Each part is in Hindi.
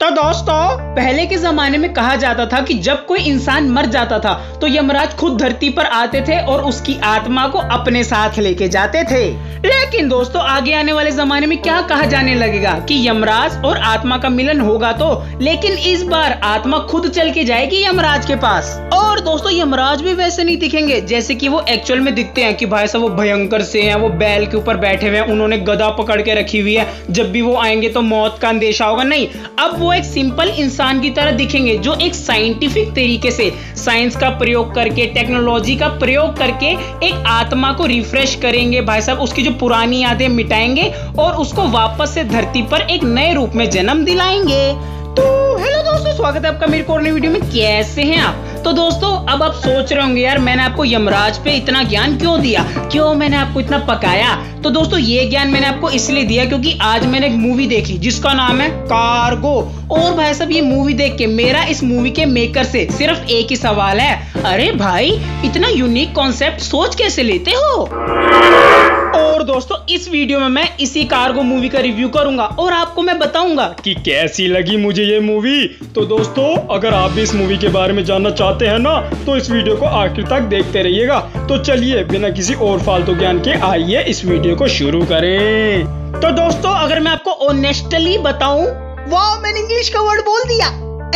तो दोस्तों, पहले के जमाने में कहा जाता था कि जब कोई इंसान मर जाता था तो यमराज खुद धरती पर आते थे और उसकी आत्मा को अपने साथ लेके जाते थे। लेकिन दोस्तों, आगे आने वाले जमाने में क्या कहा जाने लगेगा कि यमराज और आत्मा का मिलन होगा तो, लेकिन इस बार आत्मा खुद चल के जाएगी यमराज के पास। और दोस्तों, यमराज भी वैसे नहीं दिखेंगे जैसे कि वो एक्चुअल में दिखते हैं कि भाई साहब वो भयंकर से हैं, वो बैल के ऊपर बैठे हुए हैं, उन्होंने गदा पकड़ के रखी हुई है, जब भी वो आएंगे तो मौत का अंदेशा होगा। नहीं, अब वो एक सिंपल इंसान की तरह दिखेंगे जो एक साइंटिफिक तरीके से साइंस का प्रयोग करके, टेक्नोलॉजी का प्रयोग करके एक आत्मा को रिफ्रेश करेंगे भाई साहब, उसकी जो पुरानी यादें मिटाएंगे और उसको वापस से धरती पर एक नए रूप में जन्म दिलाएंगे। तो हेलो दोस्तों, स्वागत है आपका मेरे को नई वीडियो में। कैसे हैं आप? तो दोस्तों, अब आप सोच रहे होंगे यार मैंने आपको यमराज पे इतना ज्ञान क्यों दिया, क्यों मैंने आपको इतना पकाया। तो दोस्तों, ये ज्ञान मैंने आपको इसलिए दिया क्योंकि आज मैंने एक मूवी देखी जिसका नाम है कार्गो। और भाई साहब, ये मूवी देख के मेरा इस मूवी के मेकर से सिर्फ एक ही सवाल है, अरे भाई इतना यूनिक कॉन्सेप्ट सोच कैसे लेते हो। और दोस्तों, इस वीडियो में मैं इसी कार्गो मूवी का रिव्यू करूंगा और आपको मैं बताऊंगा कि कैसी लगी मुझे ये मूवी। तो दोस्तों, अगर आप भी इस मूवी के बारे में जानना चाहते हैं ना, तो इस वीडियो को आखिर तक देखते रहिएगा। तो चलिए बिना किसी और फालतू ज्ञान के आइए इस वीडियो को शुरू करें। तो दोस्तों, अगर मैं आपको ऑनेस्टली बताऊं, वाह मैंने इंग्लिश का वर्ड बोल दिया।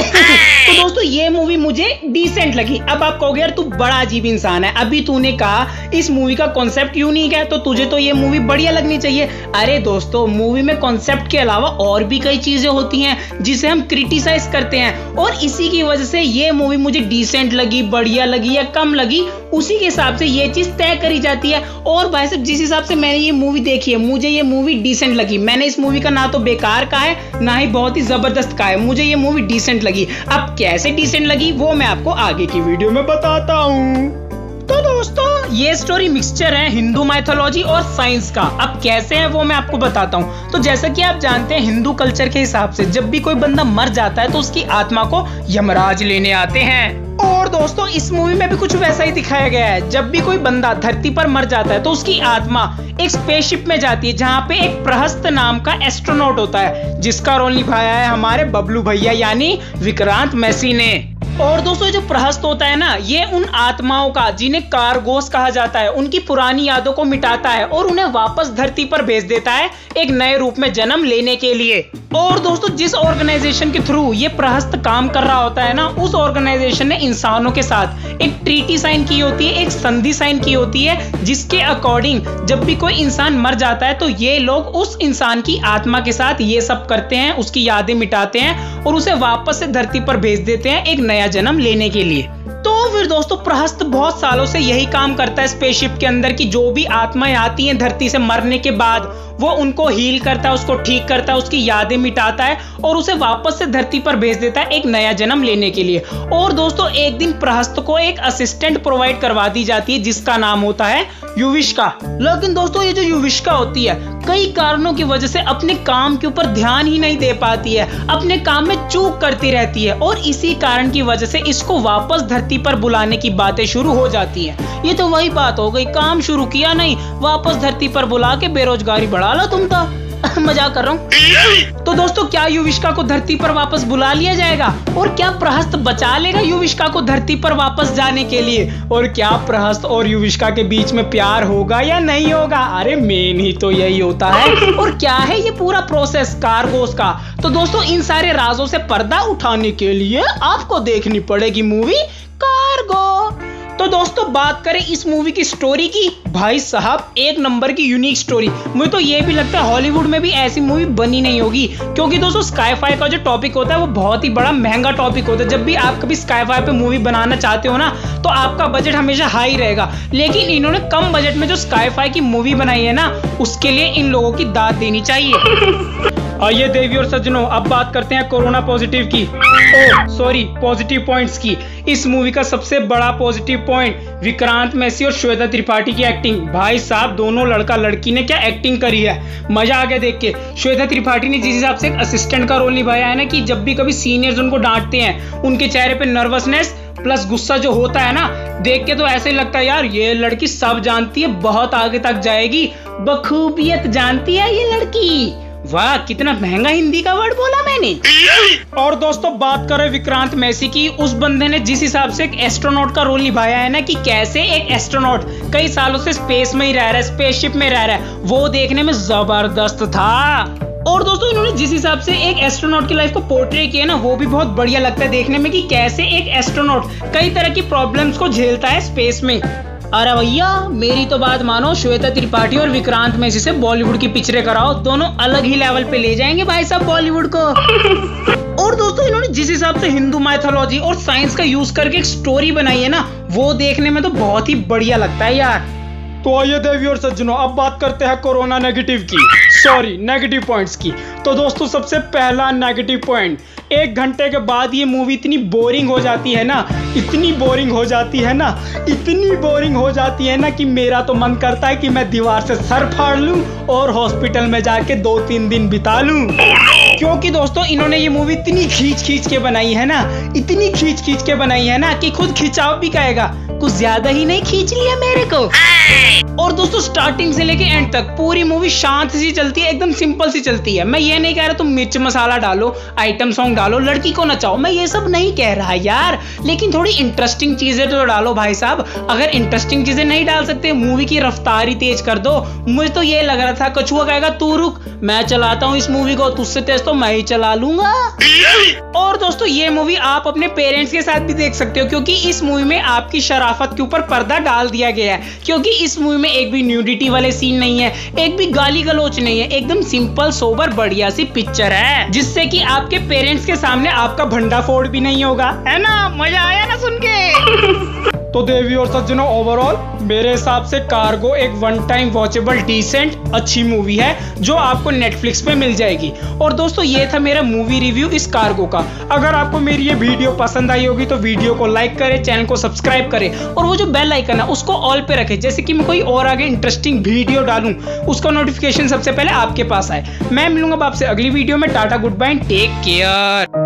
तो दोस्तों, ये मूवी मुझे डिसेंट लगी। अब आप कहोगे यार तू बड़ा अजीब इंसान है, अभी तूने कहा इस मूवी का कॉन्सेप्ट यूनिक है तो तुझे तो ये मूवी बढ़िया लगनी चाहिए। अरे दोस्तों, मूवी में कॉन्सेप्ट के अलावा और भी कई चीजें होती हैं जिसे हम क्रिटिसाइज करते हैं, और इसी की वजह से ये मूवी मुझे डिसेंट लगी, बढ़िया लगी या कम लगी, उसी के हिसाब से ये चीज तय करी जाती है। और भाई साहब, जिस हिसाब से मैंने ये मूवी देखी है, मुझे ये मूवी डिसेंट लगी। मैंने इस मूवी का ना तो बेकार कहा है ना ही बहुत ही जबरदस्त कहा है, मुझे ये मूवी डिसेंट लगी। अब कैसे डिसेंट लगी वो मैं आपको आगे की वीडियो में बताता हूँ। तो दोस्तों, ये स्टोरी मिक्सचर है हिंदू माइथोलॉजी और साइंस का। अब कैसे है वो मैं आपको बताता हूँ। तो जैसा कि आप जानते हैं, हिंदू कल्चर के हिसाब से जब भी कोई बंदा मर जाता है तो उसकी आत्मा को यमराज लेने आते हैं। और दोस्तों, इस मूवी में भी कुछ वैसा ही दिखाया गया है। जब भी कोई बंदा धरती पर मर जाता है तो उसकी आत्मा एक स्पेसशिप में जाती है जहाँ पे एक प्रहस्त नाम का एस्ट्रोनॉट होता है, जिसका रोल निभाया है हमारे बबलू भैया यानी विक्रांत मैसी ने। और दोस्तों, जो प्रहस्त होता है ना, ये उन आत्माओं का जिन्हें कार्गोस कहा जाता है, उनकी पुरानी यादों को मिटाता है और उन्हें वापस धरती पर भेज देता है एक नए रूप में जन्म लेने के लिए। और दोस्तों, जिस ऑर्गेनाइजेशन के थ्रू ये प्रहस्त काम कर रहा होता है ना, उस ऑर्गेनाइजेशन ने इंसानों के साथ एक ट्रीटी साइन की होती है, एक संधि साइन की होती है, जिसके अकॉर्डिंग जब भी कोई इंसान मर जाता है तो ये लोग उस इंसान की आत्मा के साथ ये सब करते हैं, उसकी यादें मिटाते हैं और उसे वापस से धरती पर भेज देते हैं एक नया जन्म लेने के लिए। तो फिर दोस्तों, प्रहस्त बहुत सालों से यही काम करता है स्पेसशिप के अंदर कि जो भी आत्माएं आती हैं धरती से मरने के बाद, वो उनको हील करता है, उसको ठीक करता है, उसकी यादें मिटाता है और उसे वापस से धरती पर भेज देता है एक नया जन्म लेने के लिए। और दोस्तों, एक दिन प्रहस्त को एक असिस्टेंट प्रोवाइड करवा दी जाती है जिसका नाम होता है युविष्का। लेकिन दोस्तों, ये जो युविष्का होती है कई कारणों की वजह से अपने काम के ऊपर ध्यान ही नहीं दे पाती है, अपने काम में चूक करती रहती है, और इसी कारण की वजह से इसको वापस धरती पर बुलाने की बातें शुरू हो जाती हैं। ये तो वही बात हो गई, काम शुरू किया नहीं, वापस धरती पर बुला के बेरोजगारी बढ़ा लो तुम तो। मजाक कर रहा हूँ। तो दोस्तों, क्या युविष्का को धरती पर वापस बुला लिया जाएगा? और क्या प्रहस्त बचा लेगा युविष्का को धरती पर वापस जाने के लिए? और क्या प्रहस्त और युविष्का के बीच में प्यार होगा या नहीं होगा? अरे मेन ही तो यही होता है। और क्या है ये पूरा प्रोसेस कार्गोस का? तो दोस्तों, इन सारे राजों से पर्दा उठाने के लिए आपको देखनी पड़ेगी मूवी कार्गो। तो दोस्तों, बात करें इस मूवी की स्टोरी की, भाई साहब एक नंबर की यूनिक स्टोरी। मुझे तो ये भी लगता है हॉलीवुड में भी ऐसी मूवी बनी नहीं होगी, क्योंकि दोस्तों स्काई-फाई का जो टॉपिक होता है वो बहुत ही बड़ा महंगा टॉपिक होता है। जब भी आप कभी स्काई-फाई पे मूवी बनाना चाहते हो ना, तो आपका बजट हमेशा हाई रहेगा, लेकिन इन्होंने कम बजट में जो स्काई-फाई की मूवी बनाई है ना, उसके लिए इन लोगों की दाद देनी चाहिए। आइए देवी और सज्जनों, अब बात करते हैं कोरोना पॉजिटिव की, पॉजिटिव पॉइंट्स की। इस मूवी का सबसे बड़ा पॉजिटिव पॉइंट विक्रांत मैसी और श्वेता त्रिपाठी की एक्टिंग। भाई साहब, दोनों लड़का लड़की ने क्या एक्टिंग करी है, मजा आ गया देख के। श्वेता त्रिपाठी ने जिस हिसाब से एक असिस्टेंट का रोल निभाया है ना, कि जब भी कभी सीनियर्स उनको डांटते हैं, उनके चेहरे पे नर्वसनेस प्लस गुस्सा जो होता है ना, देख के तो ऐसे ही लगता है यार ये लड़की सब जानती है, बहुत आगे तक जाएगी, बखूबियत जानती है ये लड़की। वाह, कितना महंगा हिंदी का वर्ड बोला मैंने। और दोस्तों बात करें विक्रांत मैसी की, उस बंदे ने जिस हिसाब से एक एस्ट्रोनॉट का रोल निभाया है ना, कि कैसे एक एस्ट्रोनॉट कई सालों से स्पेस में ही रह रहा है, स्पेसशिप में रह रहा है, वो देखने में जबरदस्त था। और दोस्तों इन्होंने जिस हिसाब से एक एस्ट्रोनॉट की लाइफ को पोर्ट्रे किया ना, वो भी बहुत बढ़िया लगता है देखने में, कि कैसे एक एस्ट्रोनॉट कई तरह की प्रॉब्लम्स को झेलता है स्पेस में। अरे भैया मेरी तो बात मानो, श्वेता त्रिपाठी और विक्रांत मैसी से बॉलीवुड की पिक्चरें कराओ, दोनों अलग ही लेवल पे ले जाएंगे भाई साहब बॉलीवुड को। और दोस्तों इन्होंने जिस हिसाब से हिंदू माइथोलॉजी और साइंस का यूज करके एक स्टोरी बनाई है ना, वो देखने में तो बहुत ही बढ़िया लगता है यार। तो आइए देवी और सज्जनों, अब बात करते हैं कोरोना नेगेटिव पॉइंट्स की। तो दोस्तों सबसे पहला नेगेटिव पॉइंट, 1 घंटे के बाद ये मूवी इतनी बोरिंग हो जाती है ना, इतनी बोरिंग हो जाती है ना कि मेरा तो मन करता है कि मैं दीवार से सर फाड़ लूं और हॉस्पिटल में जाके 2-3 दिन बिता लूं। क्योंकि दोस्तों इन्होंने ये मूवी इतनी खींच के बनाई है ना, कि खुद खिंचाव भी कहेगा, कुछ ज्यादा ही नहीं खींच लिया मेरे को। और दोस्तों स्टार्टिंग से लेके एंड तक पूरी मूवी शांत सी चलती है, एकदम सिंपल सी चलती है। मैं ये नहीं कह रहा तुम मिर्च मसाला डालो, आइटम सॉन्ग डालो, लड़की को नचाओ, मैं ये सब नहीं कह रहा यार, लेकिन थोड़ी इंटरेस्टिंग चीजें तो डालो भाई साहब। अगर इंटरेस्टिंग चीजें नहीं डाल सकते, मूवी की रफ्तार ही तेज कर दो। मुझे तो ये लग रहा था कछुआ कहेगा तू रुक, मैं चलाता हूँ इस मूवी को, तुझसे तेज तो मैं ही चला लूंगा। और दोस्तों ये मूवी आप अपने पेरेंट्स के साथ भी देख सकते हो, क्योंकि इस मूवी में आपकी शराफत के ऊपर पर्दा डाल दिया गया है। क्योंकि इस मूवी में एक भी न्यूडिटी वाले सीन नहीं है, एक भी गाली गलोच नहीं है, एकदम सिंपल सोबर बढ़िया सी पिक्चर है, जिससे कि आपके पेरेंट्स के सामने आपका भंडाफोड़ भी नहीं होगा, है ना। मजा आया ना सुन के। तो देवी और सज्जनों ओवरऑल मेरे हिसाब से कार्गो एक 1 टाइम वॉचेबल डिसेंट अच्छी मूवी है, जो आपको नेटफ्लिक्स पे मिल जाएगी। और दोस्तों ये था मेरा मूवी रिव्यू इस कार्गो का। अगर आपको मेरी ये वीडियो पसंद आई होगी तो वीडियो को लाइक करें, चैनल को सब्सक्राइब करें, और वो जो बेल आइकन है उसको ऑल पे रखें, जैसे कि मैं कोई और आगे इंटरेस्टिंग वीडियो डालूं उसका नोटिफिकेशन सबसे पहले आपके पास आए। मैं मिलूंगा आपसे अगली वीडियो में। Tata, good bye, take care.